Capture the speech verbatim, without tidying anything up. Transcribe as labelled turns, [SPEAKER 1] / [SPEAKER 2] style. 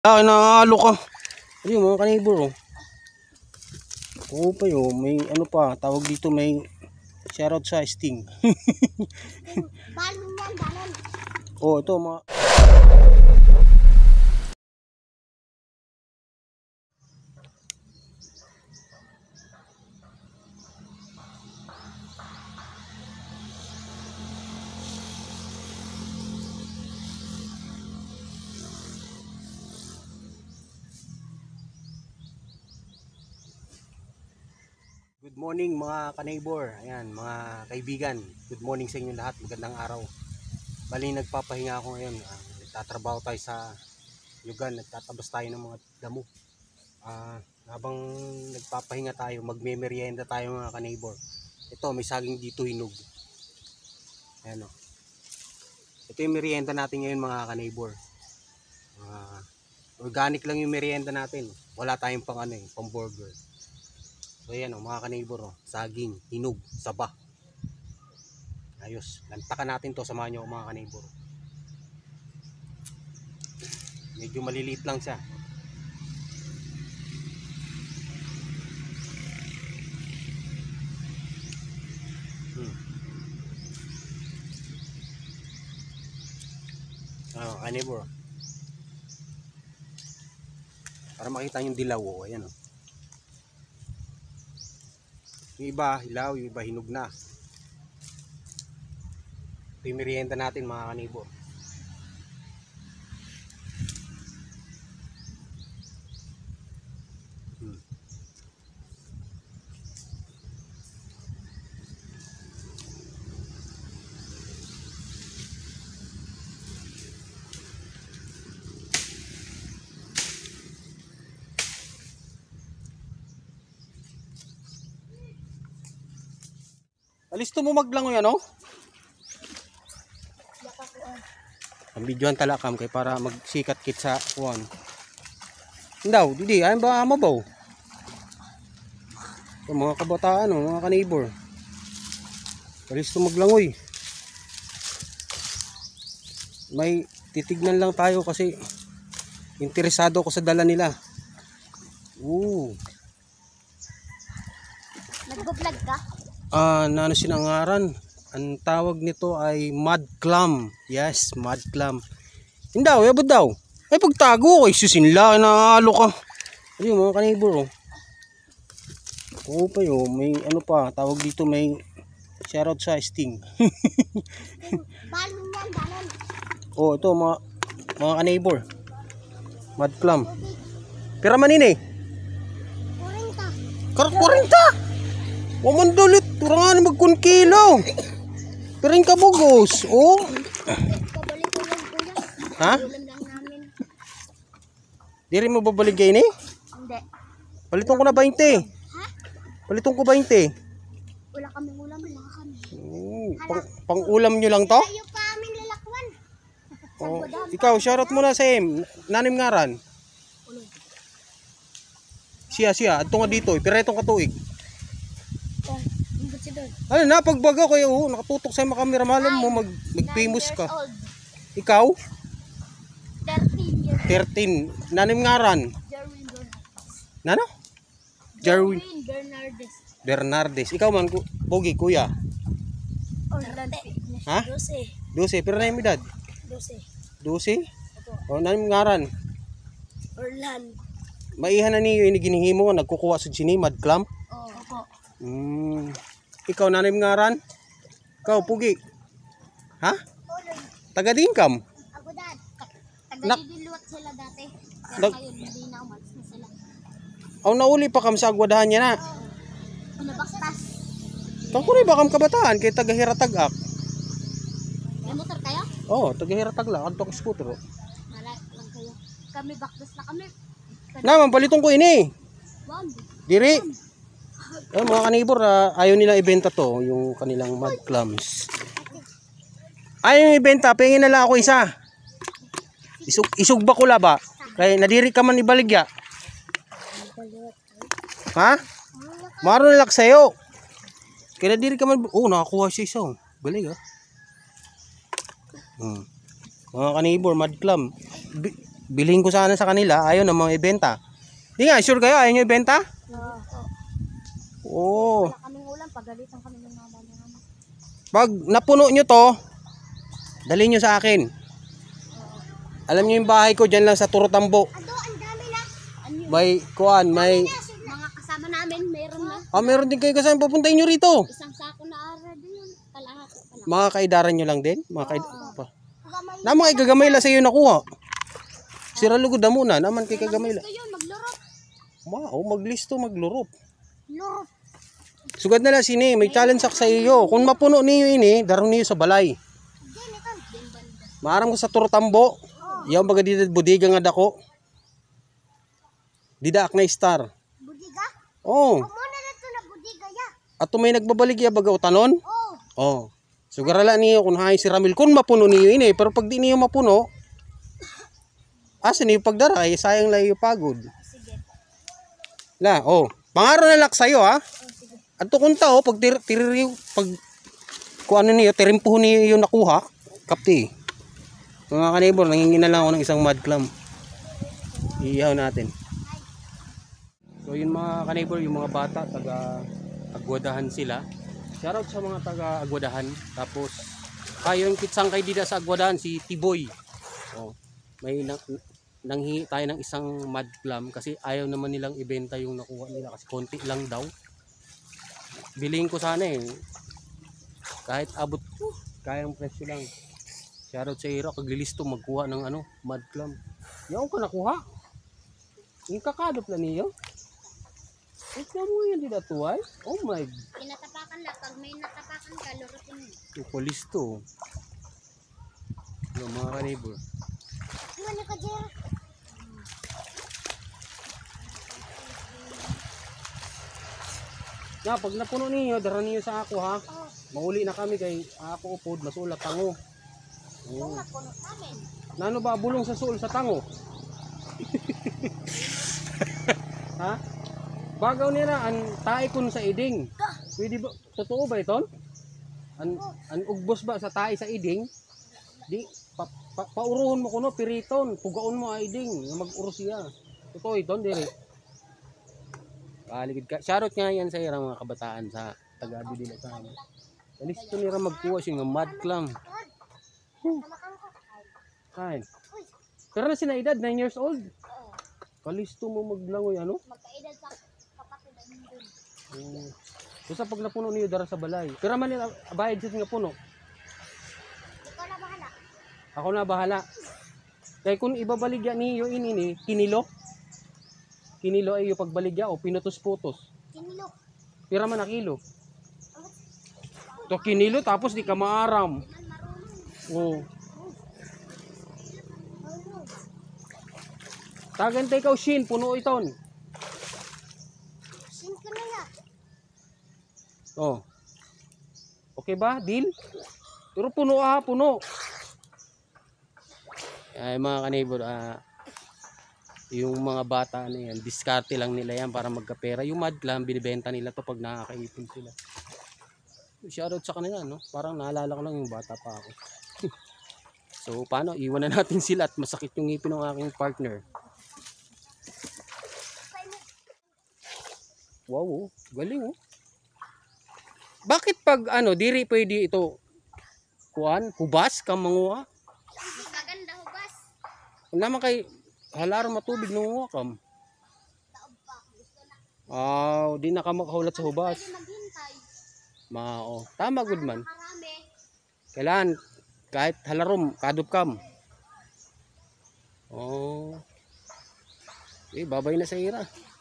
[SPEAKER 1] Ah, nakakalo ka. Ayun mga kanibor oh. Oo pa yun, may ano pa, tawag dito may shoutout sa Sting.
[SPEAKER 2] Balon yan, balon.
[SPEAKER 1] Oh, ito mga good morning mga ka-neighbor, ayan mga kaibigan, good morning sa inyo lahat, magandang araw. Bali nagpapahinga ako ngayon, uh, nagtatrabaho tayo sa yugan, nagtatabas tayo ng mga damo. Uh, habang nagpapahinga tayo, magme-merienda tayo mga ka-neighbor. Ito may saging dito hinog. Ayan o. Ito yung merienda natin ngayon mga ka-neighbor. Uh, organic lang yung merienda natin, wala tayong pang ano eh, pang burger. So ayan o mga ka-neighbor oh, saging, hinog, saba. Ayos, lantakan natin to, samahan nyo mga ka-neighbor. Medyo maliliit lang siya. Hmm. Ah, ka-neighbor. Para makita yung dilaw oh, ayan oh. Yung iba hilaw, yung iba hinog na. Ito yung merienda natin mga kanibor. Hmm. Alisto mo maglangoy ano? Ang videohan talakam kay para magsikat kit sa kuwan. Ndaw, didi ay ba mabaw. So, mga kabataan, oh, mga ka-neighbor. Alisto maglangoy. May titignan lang tayo kasi interesado ko sa dala nila. Oo.
[SPEAKER 2] Nagbo-vlog ka?
[SPEAKER 1] Ah, uh, nano sinangaran. Ang tawag nito ay mud clam. Yes, mud clam. Hindaw, yabod daw. Ay pagtago ko, susinla, nakakalo ka. Ayun mga ka-neighbor oh. Oo pa yun, may ano pa, tawag dito may shoutout sa Sting.
[SPEAKER 2] Balon yan, balon.
[SPEAKER 1] Oh, ito mga mga ka-neighbor. Mud clam. Pira manin eh?
[SPEAKER 2] Kurinta.
[SPEAKER 1] Kar kurinta. Waman dulit, turangan magkun kilo. Piring ka bugos, oh.
[SPEAKER 2] Pabalik ko lang kuya.
[SPEAKER 1] Ha?
[SPEAKER 2] Ulam lang namin.
[SPEAKER 1] Diri mo babalik kayo ni?
[SPEAKER 2] Hindi.
[SPEAKER 1] Paliton ko na twenty.
[SPEAKER 2] Ha?
[SPEAKER 1] Paliton ko twenty.
[SPEAKER 2] Wala kaming ulam, wala kami.
[SPEAKER 1] Oh, pang, pang ulam nyo lang to?
[SPEAKER 2] Ayaw pa aming lalakwan.
[SPEAKER 1] Oh, ikaw, shoutout mo na sa im. Nanim ngaran.
[SPEAKER 2] Ulo.
[SPEAKER 1] Siya, siya. Adto nga dito. Piretong katuig.
[SPEAKER 2] Oh, imbot si doon.
[SPEAKER 1] Ano na, pagbaga kayo, oh, nakatutok sa mga kamera. Malam mo, mag, mag-famous ka. Ikaw?
[SPEAKER 2] thirteen years.
[SPEAKER 1] thirteen. Nanim ngaran.
[SPEAKER 2] Jerwin Bernardes.
[SPEAKER 1] Nano? Jarwin
[SPEAKER 2] Jerwin Bernardes.
[SPEAKER 1] Bernardes. Ikaw man, ku- pogi, kuya.
[SPEAKER 2] Orlando Fitness.
[SPEAKER 1] Ha?
[SPEAKER 2] Dose.
[SPEAKER 1] Dose. Pero na yung edad?
[SPEAKER 2] Dose.
[SPEAKER 1] Dose? O, nanim ngaran.
[SPEAKER 2] Orlando.
[SPEAKER 1] Maihan na niyo yung ginihimo, nagkukuha sa sini, mud clam.
[SPEAKER 2] Oh. Opo.
[SPEAKER 1] Hmm. Ikaw, nanim ngaran? Ikaw, pugi. Ha? Taga Dingkam?
[SPEAKER 2] Ako dad.
[SPEAKER 1] Nak-
[SPEAKER 2] Taga-didiluwat sila dati. Pero
[SPEAKER 1] Nag-
[SPEAKER 2] ngayon, hindi na umalis na sila.
[SPEAKER 1] Aw, nauli pa kam sa agwadahan niya na.
[SPEAKER 2] Pinabaktas.
[SPEAKER 1] Kang kunay ba kam kabataan, kay taga Hiratag-ak.
[SPEAKER 2] May motor kayo?
[SPEAKER 1] Oo, oh, taga Hiratag-la, kanto ang scooter. Oh.
[SPEAKER 2] Malay lang kayo. Kami baktas na kami.
[SPEAKER 1] Naman, palitong ko ini.
[SPEAKER 2] Bomb.
[SPEAKER 1] Diri. Eh, mga kanibor, ah, ayaw nila ibenta to, yung kanilang mud clams. Ayaw yung ibenta, pingin na lang ako isa. Isug, isugba ko la ba? Kaya nadiri ka man ibaligya. Ha? Maro nilak sa'yo. Kaya nadiri ka man, oh, nakakuha siya isa. Oh. Balig ah. Hmm. Mga kanibor, mud clam. Bi- bilhin ko sana sa kanila, ayaw na mga ibenta. Di nga, sure kayo, ayaw nyo ibenta? Oo.
[SPEAKER 2] Wala kaming ulam, pagalitan kami ng mama namin.
[SPEAKER 1] Pag napuno nyo to, dalhin nyo sa akin. Alam nyo yung bahay ko, dyan lang sa Turotambo.
[SPEAKER 2] Ado, ang dami na. Ano yun?
[SPEAKER 1] May, kuan, may...
[SPEAKER 2] Mga kasama namin, meron na.
[SPEAKER 1] Ah, meron din kayo kasama, pupuntahin nyo rito.
[SPEAKER 2] Isang sako na ara din. Kalahati pala.
[SPEAKER 1] Mga kaidaran nyo lang din? Mga kaidaran pa. Na mga ikagamay lang sa iyo nakuha. Sira lugod na muna, naman kay kagamay lang.
[SPEAKER 2] Gusto yun, maglurot.
[SPEAKER 1] Mao, maglisto, maglurop.
[SPEAKER 2] Lurot.
[SPEAKER 1] Sugad na lang sini, may challenge ako sa iyo. Kung mapuno niyo ini, daron niyo sa balay.
[SPEAKER 2] Diyan, ito. Diyan banda.
[SPEAKER 1] Maaram ko sa Turotambo. Yaw baga dito budiga nga dako. Didaak na star.
[SPEAKER 2] Budiga?
[SPEAKER 1] Oh.
[SPEAKER 2] Muna na ito na budiga ya.
[SPEAKER 1] Ato may nagbabalik ya baga utanon?
[SPEAKER 2] Oh.
[SPEAKER 1] Oh. Sugarala niyo kung hay si Ramil kung mapuno niyo ini, pero pag di niyo mapuno, asa niyo pagdara, ay sayang lang yung pagod.
[SPEAKER 2] Sige.
[SPEAKER 1] La, oh. Pangaro na lak sayo ha. Adto kunta oh pag tir tiririw pag kung ano niyo, tirimpuhon niyo yung nakuha, kapti. Mga kanibor, nangingin na lang ako ng isang mud clam. Iihaw natin. So yun mga kanibor, yung mga bata taga Agwadahan sila. Shoutout sa mga taga Agwadahan. Tapos kayo yung kitsang kay dida sa Agwadahan si Tiboy. Oh, may nang, nanghingi tayo ng isang mud clam kasi ayaw naman nilang ibenta yung nakuha nila kasi konti lang daw. Bilhin ko sana eh. Kahit abot kayang presyo lang. Shoutout sa Ira, kaglilisto magkuha ng ano, mud clam. Yaw ka nakuha. Yung kakadop na niyo. Ito mo yan dito tuway. Oh my.
[SPEAKER 2] Tinatapakan lang. Pag may natapakan ka, lurutin mo.
[SPEAKER 1] Ito listo. No, mga kanibor.
[SPEAKER 2] Ano ka dyan?
[SPEAKER 1] Na, pag napuno niyo, dara niyo sa ako ha. Mauli na kami kay ako upod, masulat tango. Oh.
[SPEAKER 2] Napunot namin.
[SPEAKER 1] Nano ba bulong sa suol sa tango? Ha? Bagaw nila an tae kun sa iding. Pwede ba totoo ba ito? An an ugbos ba sa tae sa iding? Di pa, pa, pauruhon mo kuno piriton, pugaon mo ang iding, mag-uro siya. Totoo ito, dire. Paligid ka. Shoutout nga yan sa irang mga kabataan sa taga-Abidin at sa amin. Listo nila magkuha siya ng mud clam. Hmm. Kain. Pero na sina edad, nine years old. Kalisto mo maglangoy ano?
[SPEAKER 2] Magkaedad sa kapatid ang dun.
[SPEAKER 1] Hmm. Basta pag napuno niyo dara sa balay. Pero man nila bayad sa nga puno.
[SPEAKER 2] Ikaw na bahala.
[SPEAKER 1] Ako na bahala. Kaya kung ibabaligya niyo ini ni kinilo. Kinilo ay yung pagbaligya o pinutos-putos.
[SPEAKER 2] Kinilo.
[SPEAKER 1] Pira man na kilo. To kinilo tapos di ka maaram. Oh. Tagante ikaw shin puno iton.
[SPEAKER 2] Sin ko na ya.
[SPEAKER 1] Oh. Okay ba? Deal? Pero puno ah, puno. Ay mga kanibor, ah, yung mga bata na yan, diskarte lang nila yan para magkapera. Yung mud clam, binibenta nila to pag nakakaipon sila. Shoutout sa kanila, no? Parang naalala ko lang yung bata pa ako. So, paano? Iwan na natin sila at masakit yung ngipin ng aking partner. Wow, oh. Galing, oh. Bakit pag, ano, diri pwede ito, kuan, hubas, kang manguha?
[SPEAKER 2] Maganda hubas.
[SPEAKER 1] Kung naman kay, halaro matubig nung nguha kam.
[SPEAKER 2] Taob pa. Gusto na.
[SPEAKER 1] Ah, di na ka makahulat sa hubas.
[SPEAKER 2] Pwede maghintay.
[SPEAKER 1] Mao. Tama good man.
[SPEAKER 2] Marami.
[SPEAKER 1] Kailan kahit halarom kadup kam. Oh. Eh babay na sa ira.